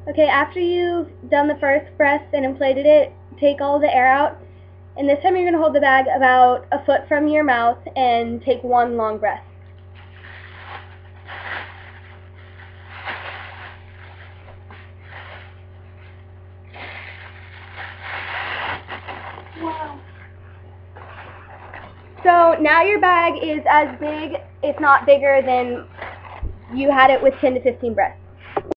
Okay, after you've done the first breath and inflated it, take all the air out. And this time you're going to hold the bag about a foot from your mouth and take one long breath. Wow. So now your bag is as big, if not bigger, than you had it with 10 to 15 breaths.